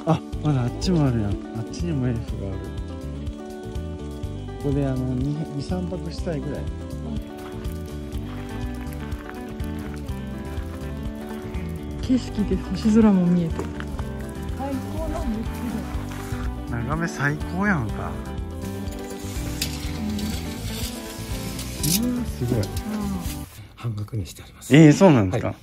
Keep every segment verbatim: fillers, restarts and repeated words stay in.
あ、まだあっちもあるやん。あっちにもエルフがある。ここであのに、さんぱくしたいぐらい。 景色で星空も見えて最高なんですけど、 眺め最高やんか。うん、すごい。 半額にしてあります。 ええー、そうなんですか。はい、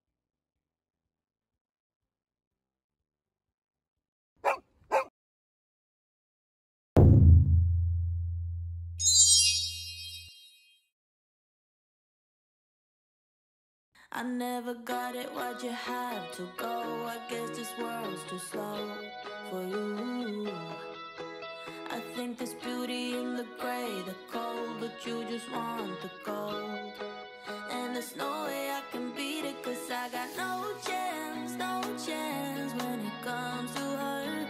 I never got it, why'd you have to go? I guess this world's too slow for you. I think there's beauty in the gray, the cold, but you just want the gold. And there's no way I can beat it, cause I got no chance, no chance when it comes to her.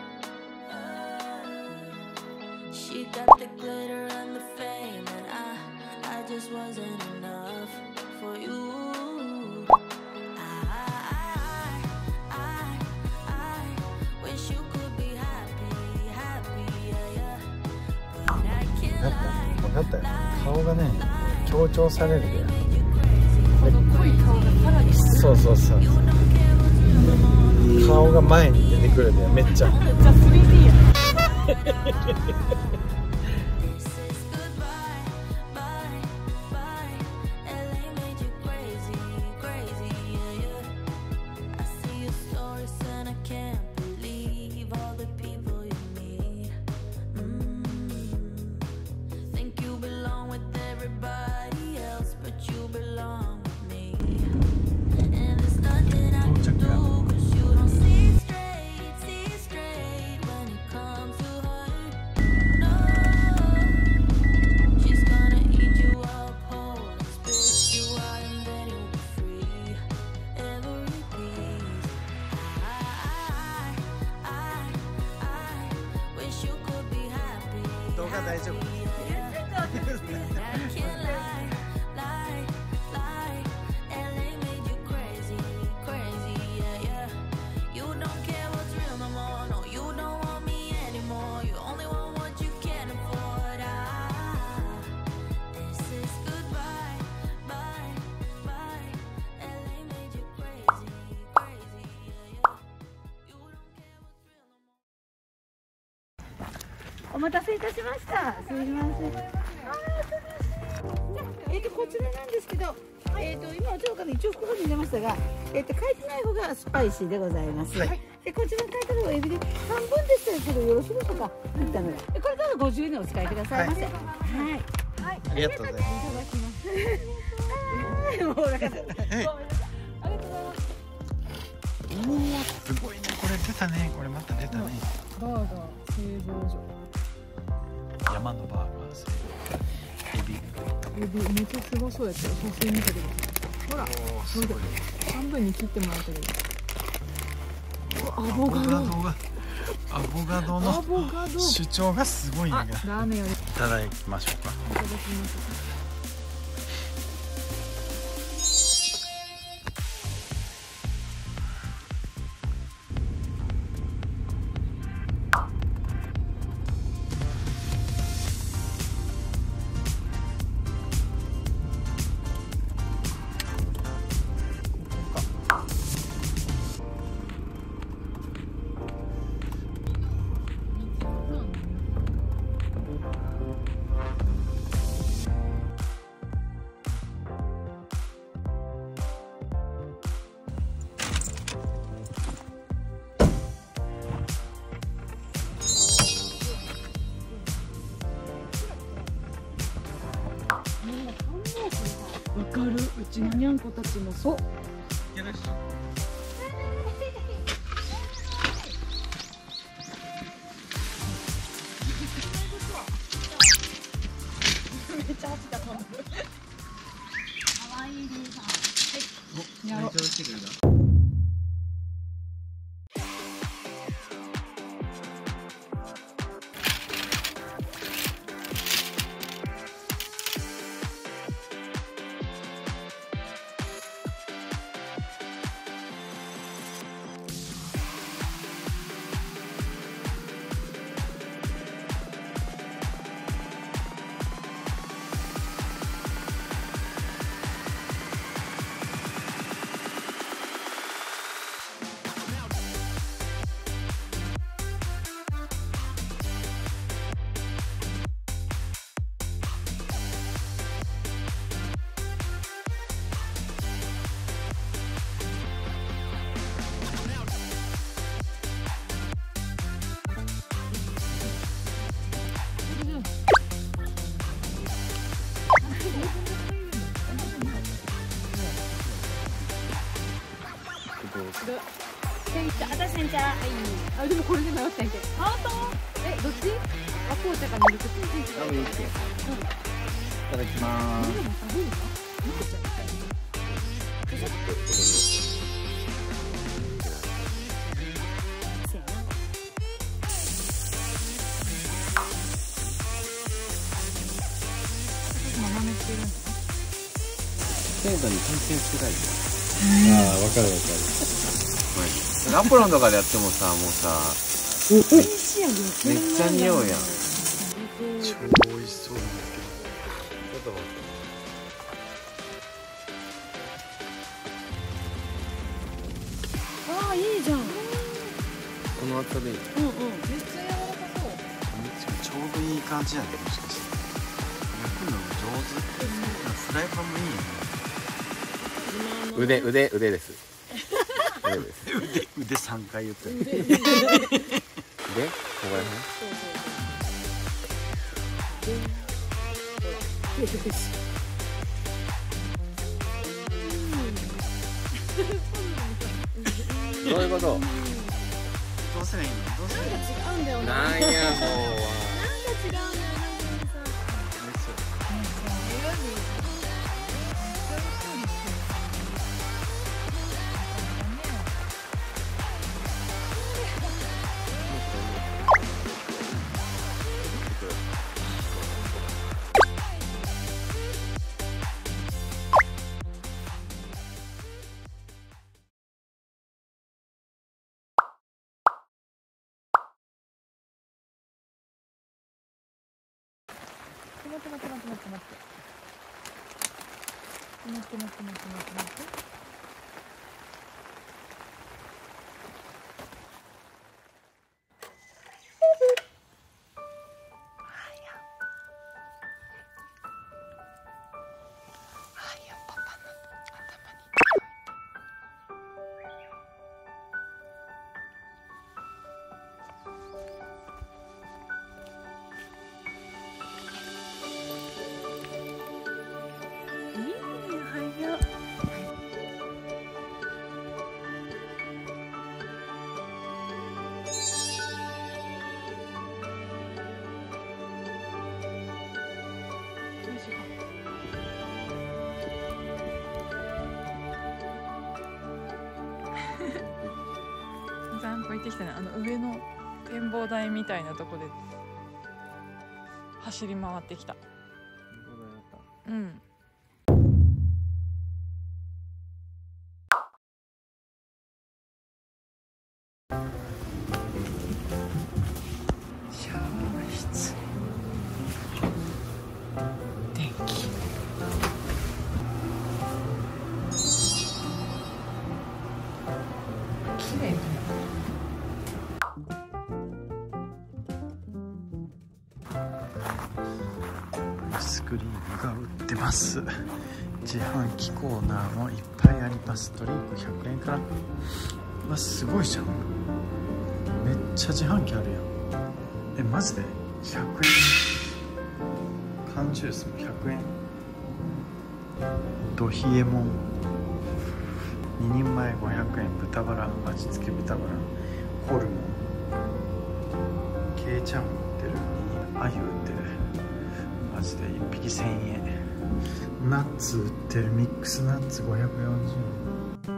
She got the glitter and the fame, and I, I just wasn't enough for you. 分かったよ。顔がね、強調されるで。 濃い顔がさらにそうそうそう。顔が前に出てくるで、めっちゃ。 めっちゃ スリーディー や。 動画大丈夫。 お待たせいたしました。すみません。えっとこちらなんですけど、えっと今お茶から一応ここに入れましたが、えっと書いてない方がスパイシーでございます。はい、でこちら書いてる方がエビで半分でしたけどよろしいでしょうか。切ったのが。これからごじゅうえんでお使いくださいませ。はい。はい。 ありがとうございます。 もうなんか。ありがとうございます。 うわ、すごいね。これ出たね。これまた出たね。 バーガー製造所。 山のバーガー製造。エビ。 エビめっちゃすごそうやったよ。写真見たけど。ほら、すごい。半分に切ってもらったけど。アボカドが。 アボカドの主張がすごいんだけど。 ラーメンより。いただきましょうか。 いただきます。わかる、うちのにゃんこたちもそう。 よろしい。 めっちゃ走ったと思う。可愛いです。はい。やろう。 煎茶。 私煎茶。はい。 あ、でもこれで迷ったんやけど。あ、本当？え、どっち？あ、紅茶かミルクティー。 あ、いいって。いただきまーす。 でも食べるの？ミルクちゃんみたいな。豆ってるんだ。 程度に関係してない。ああ、わかるわかる。アポロンとかでやってもさ、もうさ、めっちゃ匂うやん。 超美味しそうなんだけど。 ちょっと待って。 ああ、いいじゃん。 この厚さでいい。 うんうん。 めっちゃ柔らかそう。 ちょうどいい感じやね、もしかして焼くの上手。フライパンもいいよね。 腕、腕、腕です。腕です。 腕、腕三回言ってる。 腕、ここら辺。どういうこと？ どうせいいの？どうせいいの？ 違うんだよな。 なんやもう。 なんか違うんだよな。 待って待って待って待って待って待って待って待って待って待って散歩行ってきたね。あの上の展望台みたいなとこで走り回ってきた。うん。 シャワー室。電気。綺麗だね。スクリームが売ってます。自販機コーナーもいっぱいあります。ドリンクひゃくえんから。うわ、すごいじゃん。めっちゃ自販機あるやん。え、マジでひゃくえん。缶ジュースもひゃくえん。ドヒエモンににんまえごひゃくえん。豚バラ味付け豚バラホルモンケイちゃんも売ってる。アユ売ってる。マジでいっぴきせんえん。ナッツ売ってる。ミックスナッツごひゃくよんじゅうえん。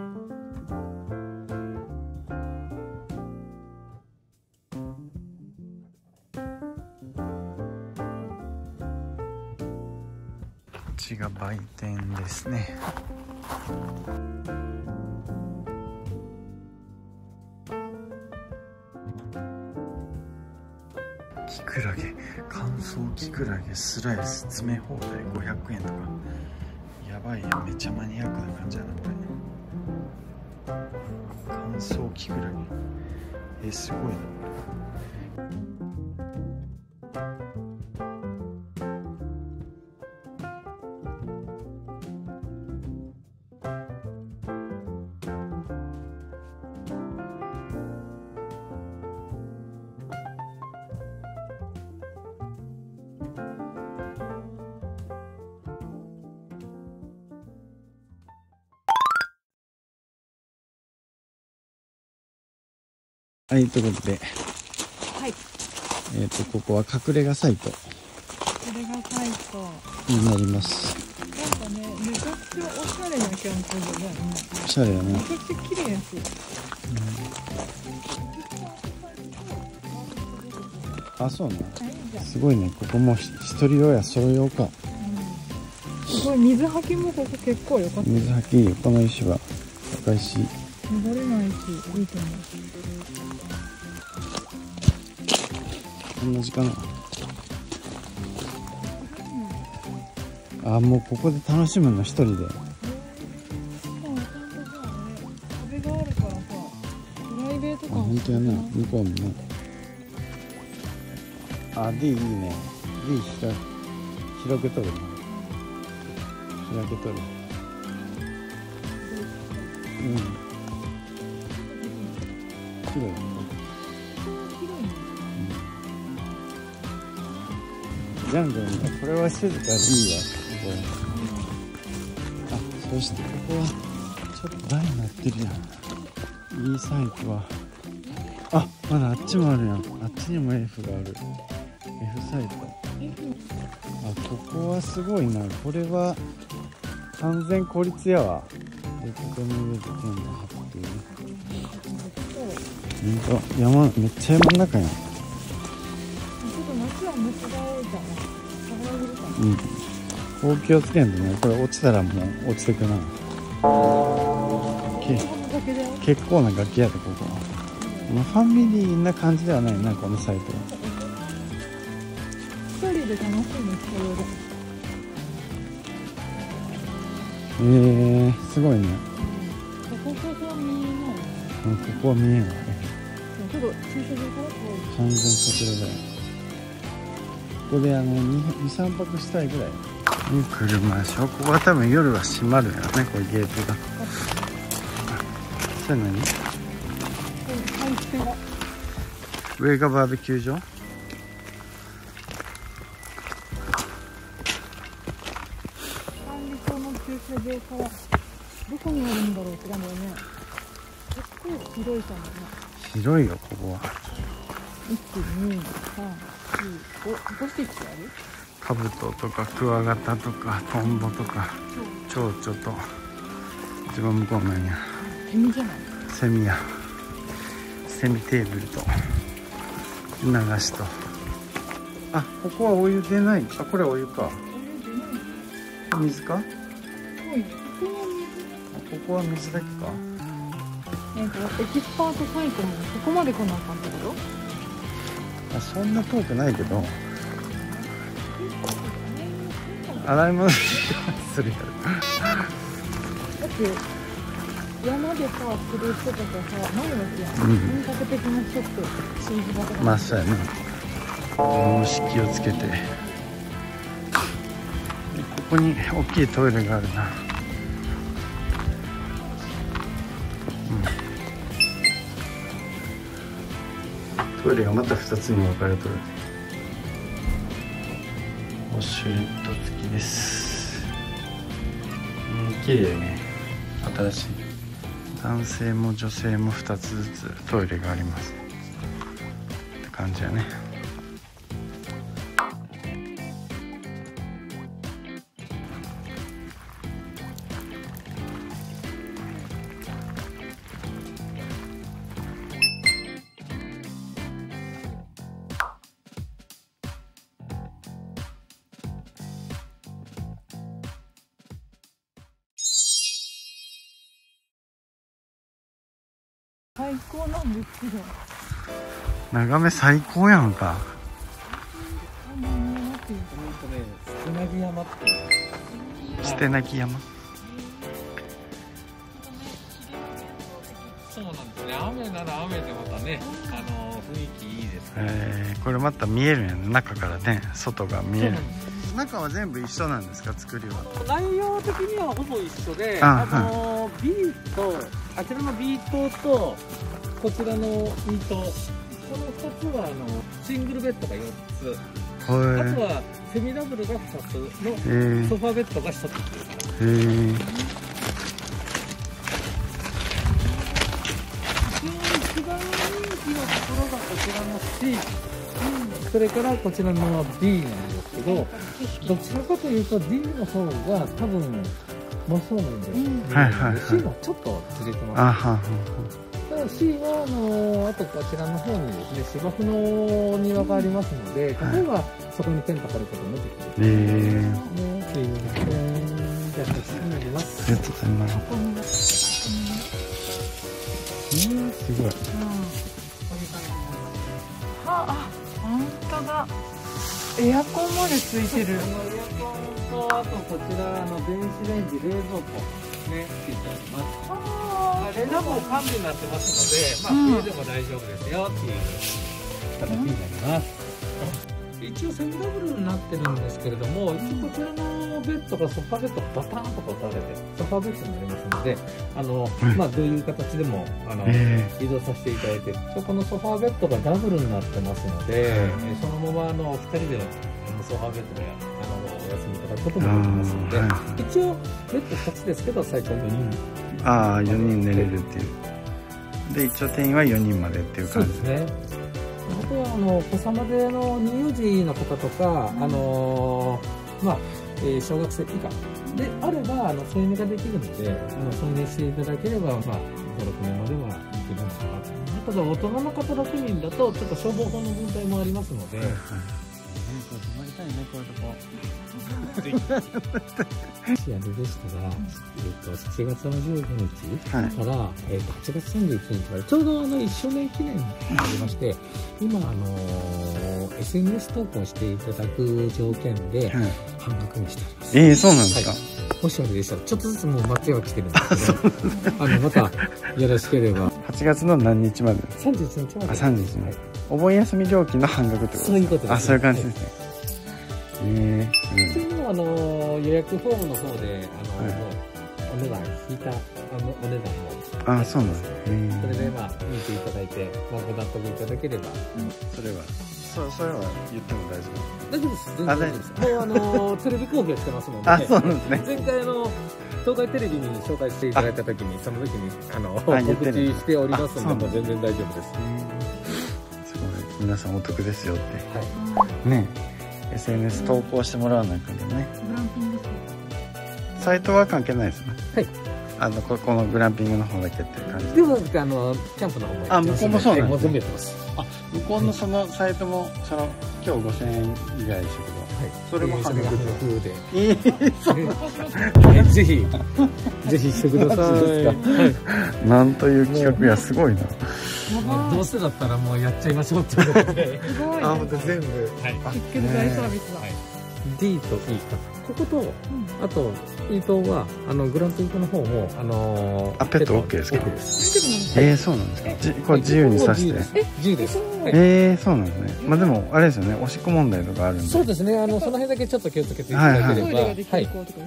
こっちが売店ですね。キクラゲ、乾燥キクラゲスライス詰め放題ごひゃくえんとか。やばいやん、めっちゃマニアックな感じやなこれ。乾燥キクラゲ、え、すごいなこれ。 はい、ということで、 はい。 えっと、ここは隠れ家サイトこれがサイト。 になります。 なんかね、めちゃくちゃおしゃれなキャンプ場だよね。 おしゃれやね。 めちゃくちゃ綺麗やし。 あ、そうな。すごいね、ここも一人用やソロ用か。 すごい、水はきもここ結構良かった。 水はきいいよ、この石は高いし。 流れないし、いいと思う。 こんな時間な。あ、もうここで楽しむの一人で。 壁があるからさ、プライベートあ、 感。 本当やな、向こうもね。あ、D いいね。D 広広げとるね。広げとる。うん。広いね。ジャングルね、これは静かでいいわ、ここは。あ、そしてここはちょっと台になってるやん。いいサイトは。あ、まだあっちもあるやん。あっちにも F がある。F サイト。あ、ここはすごいな。これは完全孤立やわ。で、ここに上でテント張ってる。ほんと、山、めっちゃ山の中やん。うん、こう気をつけんとね、これ落ちたらもう落ちてくな。け結構な崖やで、ここは。まあ、ファミリーな感じではないな、このサイトは。 一人で楽しむ人より。えー、すごいね。 こここそ見えない。 うん、ここは見えない。 ちょっと駐車場からさんぜんひゃくぐらい。ここであのに、さんぱくしたいぐらい。車でしょ。ここは多分夜は閉まるよね、これゲートが。それ何？上がバーベキュー場？ 管理棟の駐車場からどこにあるんだろうって感じだね。結構広いかもね。 広いよ、ここは。 いち、に、さん、よん、ご、ごスティックある？ カブトとかクワガタとかトンボとかチョウチョと一番向こうなんや。 セミじゃない？ セミや。セミテーブルと流しと。あ、ここはお湯出ない。あ、これお湯か。水か？ここは水だけか。 なんかエキスパートサイトもここまで来なかったけど。 あ、そんな遠くないけど。洗い物するやろ。 だって山でさする人とかさ、何の日やん。 うん、 本格的な人って信じ方が。 まあそうやね。もし気をつけて。ここに大きいトイレがあるな。うん、トイレがまたふたつに分かれとる。ウォシュレット付きです。うん、綺麗ね。新しい。男性も女性もふたつずつトイレがありますって感じやね。 最高なんですけど。 眺め最高やんか。 捨てなぎ山っていう。 捨てなぎ山。 そうなんですね。雨なら雨でまたね、あの雰囲気いいですね。 えー、これまた見えるんやね。中からね、外が見える。中は全部一緒なんですか、作りは。 内容的にはほぼ一緒で、 ああの B とあちらの B 棟とこちらの E 棟、このふたつはあのシングルベッドがよっつ、あとはセミダブルがふたつのソファーベッドがひとつ。 へえ。 一番人気はますし、それからこちらの D なんですけど、どちらかというと D の方が多分真正面で、うんはいはいはい、 C はちょっとずれてます。 あははただ C はあのあとこちらの方にですね、芝生の庭がありますので、例えばそこにテント張ることもできる。 えー、 ね、すいません。じゃあこちらになります。 ありがとうございます。うん、すごい。 はあ、本当だ。エアコンまでついてる。 エアコンとあとこちらの電子レンジ、冷蔵庫ね、ついてあります。ああ、冷蔵庫完備になってますので、まあ冬でも大丈夫ですよっていう形になります。一応セミダブルになってるんですけれども、一応こちらのベッドがソファベッドがバタンとか倒れてソファベッドになりますので、あの、うん、まあどういう形でもあの、えー、移動させていただいて、このソファベッドがダブルになってますので、えー、そのままあのふたりでソファベッドであのお休みいただくこともできますので、はい、一応ベッドふたつですけど最長よにん。 ああ、よにん寝れるっていう。で一応定員はよにんまでっていう感じですね。あとはあのお子様であの乳幼児の方とか、あのー、まあ、えー、小学生以下であればあの添い寝ができるので、あの添い寝していただければ、まあ、ご、ろくねんまではいけるのかな。ただ大人の方ろくにんだとちょっと消防法の問題もありますので、はいはい、 泊まりたいね、こういうとこ。 もしあれでしたら、えー、としちがつのじゅうごにちから、はい、えー、とはちがつさんじゅういちにちまでちょうどあのいっしゅうねん記念がありまして、今、あのー、エスエヌエス 投稿していただく条件で半額にしてあります。 えー、そうなんですか、はい、 もしあれでしたらちょっとずつもう待ちは来てるんですけどあのまたよろしければはちがつの何日まで？ さんじゅういちにちまで。 あ、さんじゅういちにちまで、はい、お盆休み料金の半額ってことですか？ そういうことです、ね、 あ、そういう感じですね、はい。えー、普通のあの予約フォームの方であの、はい、もうお値段引いたあのお値段もあ、そうなんですね。 それでまあ見ていただいて、まあ、ご納得いただければ、 うん、それはそそれは言っても大丈夫？大丈夫です。全然大丈夫です。もうあのテレビ公表してますので。 あ、そうなんですね。 前回あの東海テレビに紹介していただいた時にその時にあの告知しておりますので、もう全然大丈夫です。 すごい、皆さんお得ですよって。はい。ね。エスエヌエス 投稿してもらわないかんけどね。サイトは関係ないですね。はい。あのここのグランピングの方だけっていう感じ。 でもあのキャンプの方もあ、向こうもそうなんですね。 全部やってます。 あ、向こうのそのサイトもその今日ごせんえん以外でしたけど、はい、それも半額で。ええ、ぜひぜひしてください。 はい。なんという企画や、すごいな。 どうせだったらもうやっちゃいましょうっていうことで。 すごい。 あ、本当全部。 はい。 結局大サービスだ。 D と E か。ここと、うん、あと E 棟はあのグランピングの方もあのー、 あ、ペット OK ですか？ OK です。 えー、そうなんですか？じこれ自由にさして。 え、自由です。 えー、そうなんですね。まあでもあれですよね。おしっこ問題とかあるんで。 そうですね。あのその辺だけちょっと気をつけていただければ。はい。はい。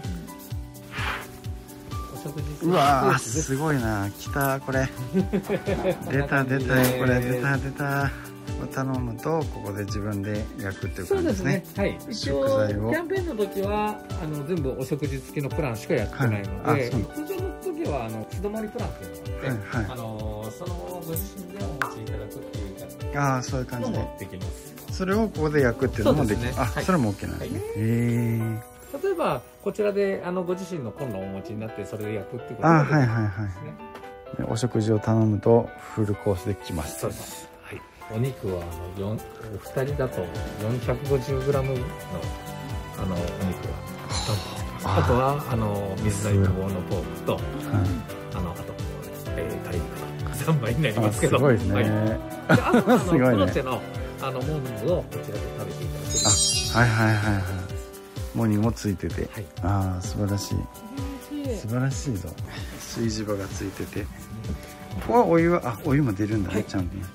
うわー、すごいな。来たこれ。出た出たこれ出た出た。頼むとここで自分で焼くっていう感じですね。 そうですね。はい。一応キャンペーンの時はあの全部お食事付きのプランしかやってないので、はい、通常の時はあの素泊まりプランっていうのがあって、はいはい、あのそのご自身でお持ちいただくっていうああそういう感じでできます。 それをここで焼くっていうのもできる。ね、あ、はい、それも OK なんですね。へえー。 例えばこちらであのご自身のコンロをお持ちになってそれで焼くっていうことあ、はいはいはい。お食事を頼むとフルコースできます。 そうです。お肉はあのお二人だと よんひゃくごじゅうグラム の, あのお肉があとはあの水炊き用のポークと、はい、あのあと、えー、鶏肉とさんばいになりますけど、 すごいですね。はい、であとあのプロチェのあのモーニングをこちらで食べていただける。 あ、はいはいはいはい。モーニングもついてて、はい、ああ素晴らしい素晴らしいぞ。炊事場がついてて、ここはお湯はあお湯も出るんだね、はい、ちゃんとね。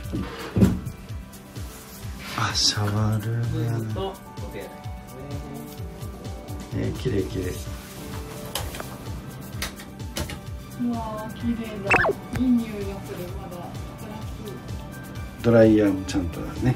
あ、シャワールームやな。えー、綺麗綺麗。 うわー、綺麗だ。いい匂いがする。まだドライヤーもちゃんとだね。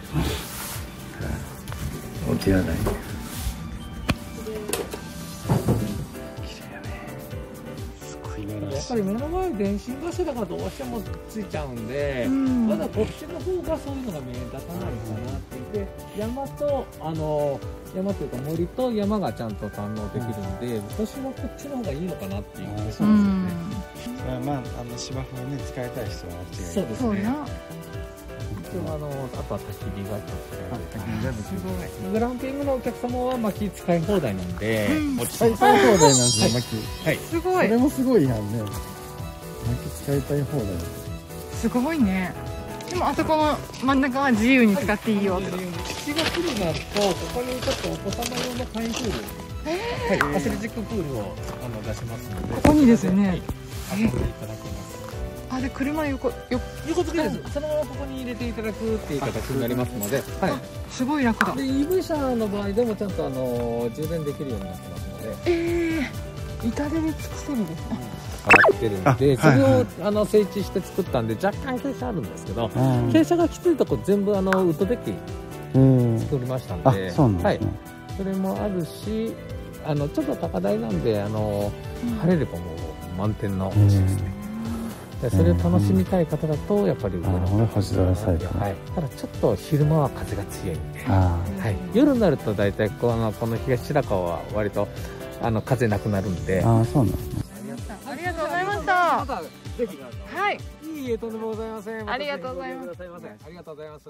お手洗い。綺麗やね。すごい。 やっぱり目の前電信柱がどうしてもついちゃうんで、 うん、 まだこっちの方がそういうのが見え立たないかなってで山とあの山というか森と山がちゃんと堪能できるんで、私はこっちの方がいいのかなっていう気がするんですよね。 それはまああの芝生をね使いたい人はあっちがいい。 そうですね。 そうな。 一応あのあとは焚き火がちょっと焚き火がすごい。グランピングのお客様は薪使い放題なんで、 うん落ち使いたい放題なんですよ、薪。 はい。 すごい。 それもすごいやんね。薪使いたい放題。 すごいね。でもあそこの真ん中は自由に使っていいよって。 土が来るなると、ここにちょっとお子様用の簡易プール、えー、はい、アスレチックプールをあの出しますので、 ここにですよね。 はい、遊んでいただけます。 あ、で車横よ横付けです。そのままここに入れていただくっていう形になりますので、はい。 すごい楽だ。 で イーブイ 車の場合でもちゃんとあの充電できるようになってますので、 ええー、痛手で尽くせるですね。 上がってるんで、それをあの整地して作ったんで若干傾斜あるんですけど、傾斜がきついとこ全部あのウッドデッキ作りましたんで、 そうなんですね。 それもあるし、あのちょっと高台なんであの、うん、晴れればもう満点の星ですね。でそれを楽しみたい方だとやっぱり上の星空サイト、 はい、ただちょっと昼間は風が強いんで、はい、夜になると大体このこの東白川は割とあの風なくなるんで。 ああ、そうなんですね。 ありがとうございました。はい。 いいえ、とんでもございません。 ありがとうございます。 ありがとうございます。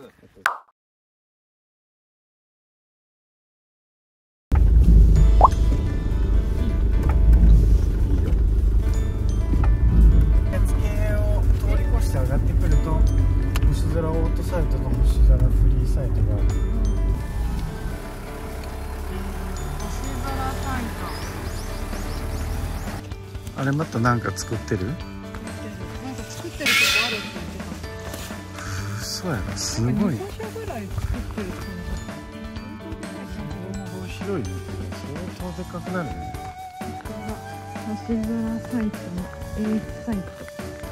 上がってくると星空オートサイトと星空フリーサイトがある。 星空サイト。 あれまたなんか作ってる？ なんか作ってるとこあるって言ってた。 そうやな、すごい。 にかしょぐらい作ってるって広いね。相当でかくなるね。 星空サイトの A サイト。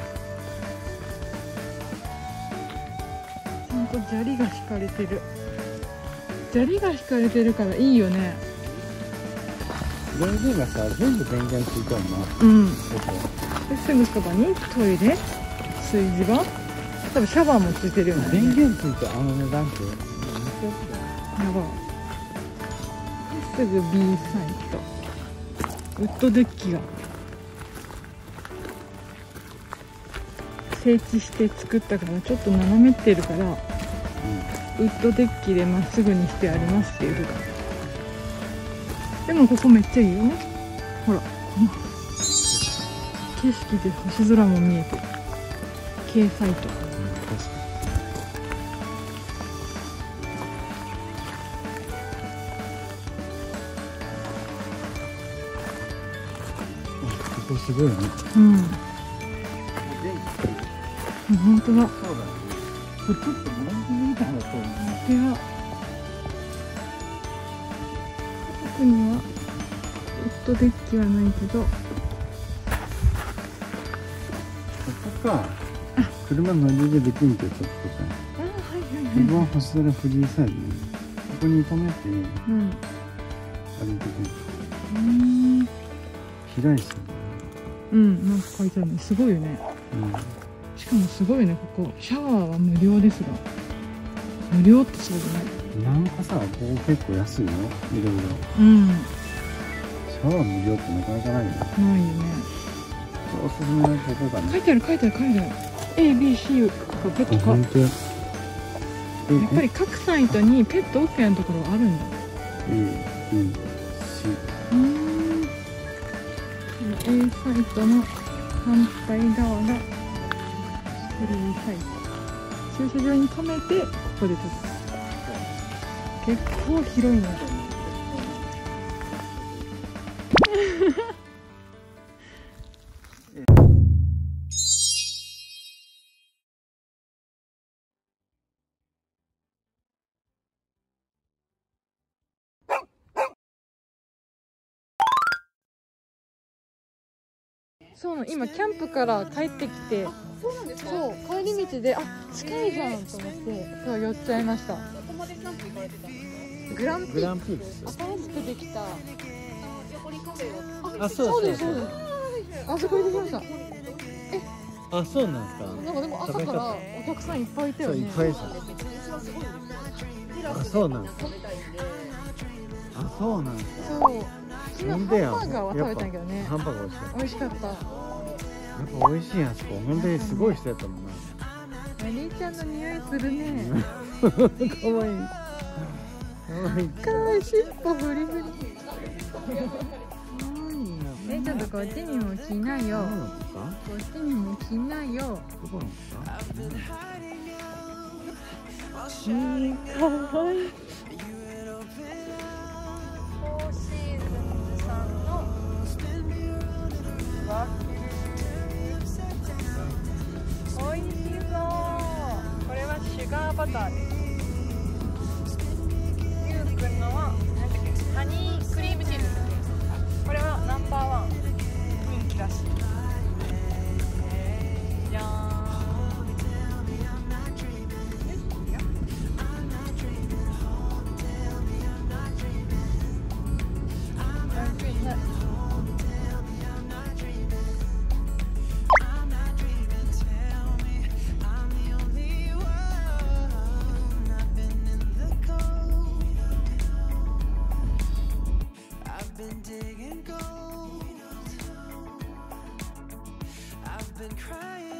砂利が引かれてる。砂利が引かれてるからいいよね。 電源がさ、全部電源ついてるな。 うん。ですぐそばにトイレ、炊事場、多分シャワーもついてるよね。 電源ついてあの値段ってやばい。すぐ B サイト。ウッドデッキが整地して作ったからちょっと斜めってるから、うん、ウッドデッキでまっすぐにしてありますっていうふうだ。でもここめっちゃいいよ。ほら、景色で星空も見えてる。K サイト。 ここすごいね。 うん。本当だ。 そうだね。これちょっと何みたいなと思う。 いや。特にはウッドデッキはないけど。ここか。車乗り入れできんけどちょっとさ。 あ、はいはいはい。 一番星空フリーサイドにここに止めて、うん、歩いてくる。うん。広いし。 うん、なんか書いてあるね。すごいよね。うん。しかもすごいね、ここシャワーは無料ですが、無料ってそうだね。 なんかさ、ここ結構安いよ、いろいろ。 うん。 シャワー無料ってなかなかないよね。 ないよね。 おすすめはここかね。 書いてある書いてある書いてある。A、B、C とかペットか。本当や。やっぱり各サイトにペット OK なところあるんだ。 A、B、C。 うん。A サイトの反対側がフリーサイト。駐車場に止めてここで撮る。結構広いね。そうなの、今キャンプから帰ってきて、そうなんですか。そう、帰り道で、あ、近いじゃんと思って、そう寄っちゃいました。どこまでキャンプ行かれてたんですか？グランピグランピーク新しくできた。 横にカフェを。 あ、そうですそうです。 あそこに来ました。 あ、そうなんですか。 なんかでも朝からお客さんいっぱいいたよね。 そういっぱいでした。あ、そうなんですか。あ、そうなんですか。 そう。昨日ハンバーガーは食べたんやけどね。 ハンバーガー美味しかった。 美味しかった。 やっぱ美味しいやつこ。本当にすごい人やったもんな。 お兄ちゃんの匂いするね。 可愛い。可愛い。 かわいい、尻尾フリフリ。え、ちょっとこっちにも来なよ。こっちにも来なよ。 どこなんですか。 うん、かわいい。フォーシーズンズさんのワッフル。美味しそう。これはシュガーバターです。ゆうくんのは何だっけ、ハニークリームチーズ。これはナンバーワン人気らしい。じゃーん。 Been crying